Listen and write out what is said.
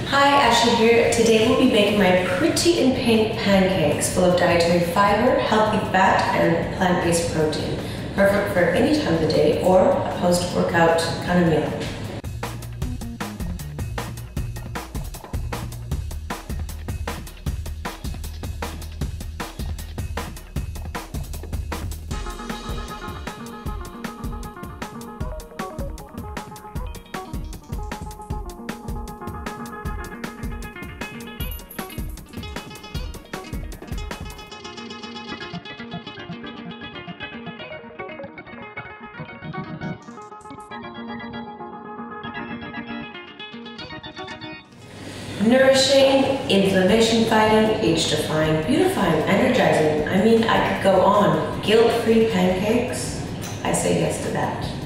Hi, Ashley here. Today we'll be making my pretty in pink pancakes full of dietary fiber, healthy fat, and plant-based protein. Perfect for any time of the day or a post-workout kind of meal. Nourishing, inflammation-fighting, age-defying, beautifying, energizing. I mean, I could go on. Guilt-free pancakes? I say yes to that.